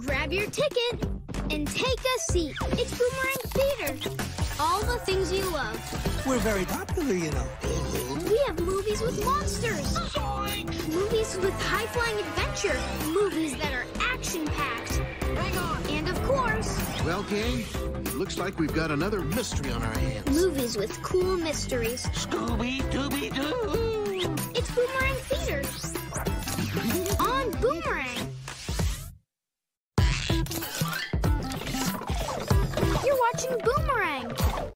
grab your ticket, and take a seat. It's Boomerang Theater. All the things you love. We're very popular, you know. We have movies with monsters. Movies with high-flying adventure. Movies that are action-packed. Hang on. And of course... Well, gang, looks like we've got another mystery on our hands. Movies with cool mysteries. Scooby-Dooby-Doo. It's Boomerang Theater.